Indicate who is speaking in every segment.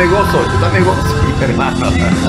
Speaker 1: yo también gozo, mi hermano.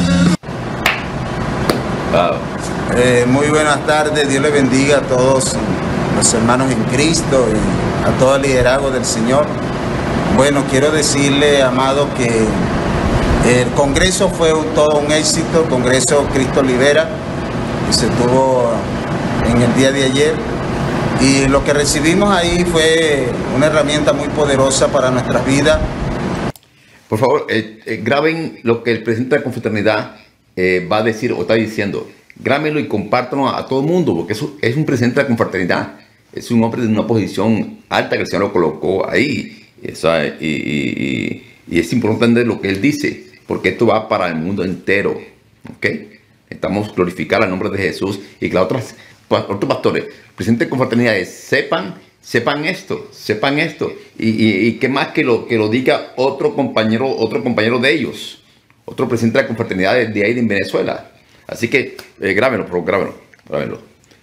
Speaker 1: Wow.
Speaker 2: Muy buenas tardes, Dios les bendiga a todos los hermanos en Cristo y a todo el liderazgo del Señor. Bueno, quiero decirle, amado, que el Congreso fue todo un éxito, el Congreso Cristo Libera, y se tuvo en el día de ayer. Y lo que recibimos ahí fue una herramienta muy poderosa para nuestras vidas.
Speaker 1: Por favor, graben lo que el presidente de la confraternidad va a decir o está diciendo. Grábenlo y compártanlo a todo el mundo, porque eso es un presidente de la confraternidad. Es un hombre de una posición alta que el Señor lo colocó ahí. Y es importante entender lo que él dice, porque esto va para el mundo entero. ¿Okay? Estamos glorificando el nombre de Jesús y que otros pastores, presidente de confraternidades, sepan esto. Y que más que lo diga otro compañero de ellos, otro presidente de la confraternidad de ahí en Venezuela. Así que grábenlo, por favor, grábenlo.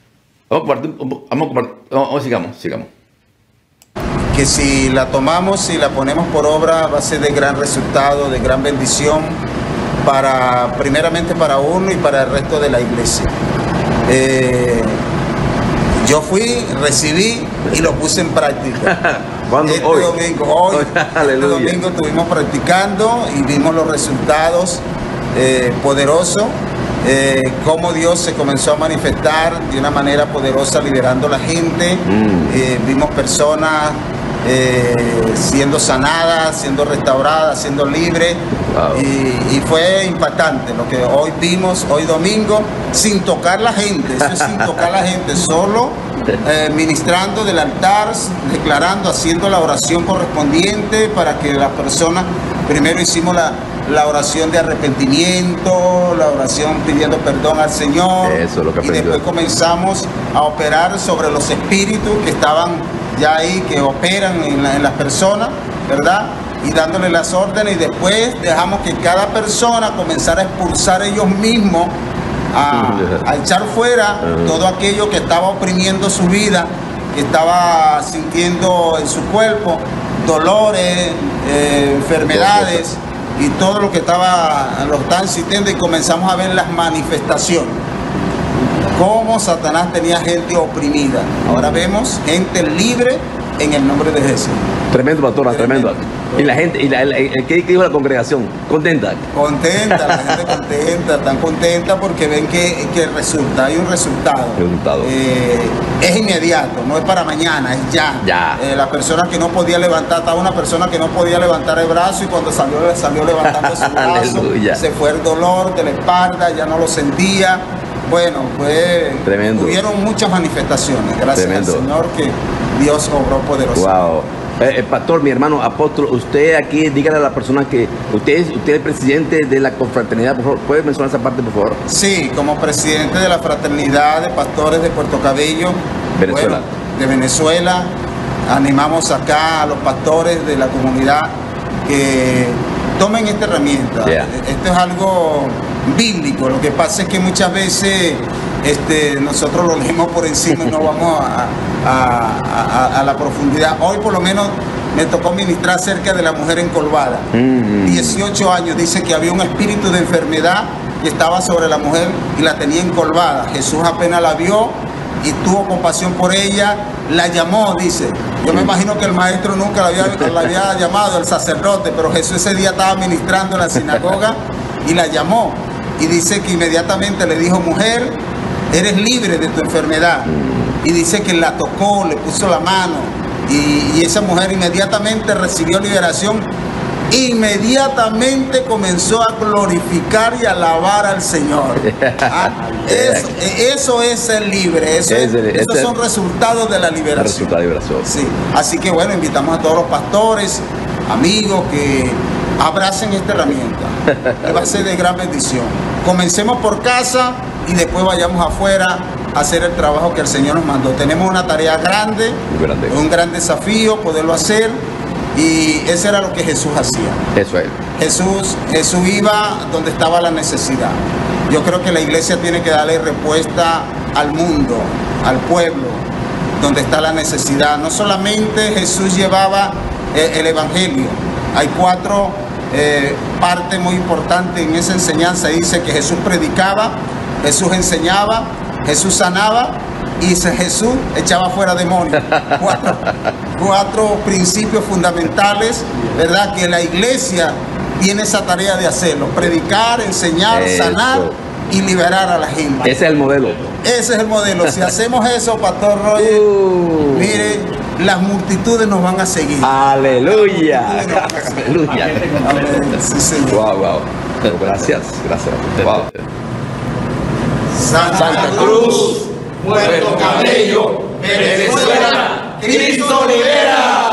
Speaker 1: Sigamos.
Speaker 2: Que si la tomamos, si la ponemos por obra, va a ser de gran resultado, de gran bendición, primeramente para uno y para el resto de la iglesia. Yo fui, recibí y lo puse en práctica.
Speaker 1: ¿Cuándo?
Speaker 2: Este domingo estuvimos practicando y vimos los resultados poderosos. Cómo Dios se comenzó a manifestar de una manera poderosa liberando a la gente. Vimos personas siendo sanadas, siendo restauradas, siendo libres. Wow. Y fue impactante lo que hoy vimos, hoy domingo, sin tocar la gente, eso es sin tocar la gente, solo ministrando del altar, declarando, haciendo la oración correspondiente para que las personas, primero hicimos la oración de arrepentimiento, la oración pidiendo perdón al Señor.
Speaker 1: Eso es lo que
Speaker 2: y después comenzamos a operar sobre los espíritus que estaban ya ahí, que operan en las personas, ¿verdad? Y dándole las órdenes, y después dejamos que cada persona comenzara a expulsar ellos mismos, a echar fuera todo aquello que estaba oprimiendo su vida, que estaba sintiendo en su cuerpo dolores, enfermedades y todo lo que lo estaban sintiendo, y comenzamos a ver las manifestaciones. Cómo Satanás tenía gente oprimida. Ahora vemos gente libre en el nombre de Jesús.
Speaker 3: Tremendo, pastora, tremendo. Y la gente, ¿qué dijo la congregación? ¿Contenta?
Speaker 2: Contenta, la gente contenta, tan contenta porque ven que resulta, hay un resultado. Es inmediato, no es para mañana, es ya. La persona que no podía levantar, estaba una persona que no podía levantar el brazo, y cuando salió levantando su brazo, se fue el dolor de la espalda, ya no lo sentía. Bueno, tuvieron muchas manifestaciones, gracias al Señor, que Dios obró poderosamente.
Speaker 3: Wow. Pastor, mi hermano apóstol, usted aquí, dígale a las personas que usted es el presidente de la confraternidad, por favor, ¿puede mencionar esa parte, por favor?
Speaker 2: Sí, como presidente de la fraternidad de pastores de Puerto Cabello,
Speaker 3: Venezuela.
Speaker 2: De Venezuela, animamos acá a los pastores de la comunidad que tomen esta herramienta. Esto es algo bíblico. Lo que pasa es que muchas veces nosotros lo leemos por encima y no vamos a la profundidad. Hoy por lo menos me tocó ministrar acerca de la mujer encorvada. 18 años, dice que había un espíritu de enfermedad que estaba sobre la mujer y la tenía encorvada. Jesús apenas la vio y tuvo compasión por ella, la llamó, dice. Yo me imagino que el maestro nunca la había llamado, el sacerdote, pero Jesús ese día estaba ministrando en la sinagoga y la llamó. Y dice que inmediatamente le dijo: mujer, eres libre de tu enfermedad. Y dice que la tocó, le puso la mano, y esa mujer inmediatamente recibió liberación. Inmediatamente comenzó a glorificar y alabar al Señor. Eso es ser libre, esos son resultados de la liberación. Sí. Así que bueno, invitamos a todos los pastores, amigos, que abracen esta herramienta, que va a ser de gran bendición. Comencemos por casa y después vayamos afuera a hacer el trabajo que el Señor nos mandó. Tenemos una tarea grande, un gran desafío poderlo hacer. Y ese era lo que Jesús hacía.
Speaker 3: Eso es.
Speaker 2: Jesús iba donde estaba la necesidad. Yo creo que la iglesia tiene que darle respuesta al mundo, al pueblo, donde está la necesidad. No solamente Jesús llevaba el evangelio, hay 4 partes muy importantes en esa enseñanza. Dice que Jesús predicaba, Jesús enseñaba, Jesús sanaba y Jesús echaba fuera demonios. 4 principios fundamentales, ¿verdad? Que la iglesia tiene esa tarea de hacerlo: predicar, enseñar, sanar y liberar a la gente.
Speaker 3: Ese es el modelo.
Speaker 2: Ese es el modelo. Si hacemos eso, Pastor Roger, mire, las multitudes nos van a seguir.
Speaker 3: Aleluya. Aleluya.
Speaker 2: Sí, señor.
Speaker 3: Wow, wow. Gracias, gracias. Wow.
Speaker 2: Santa
Speaker 4: Cruz, Puerto Cabello, Venezuela, Cristo libera.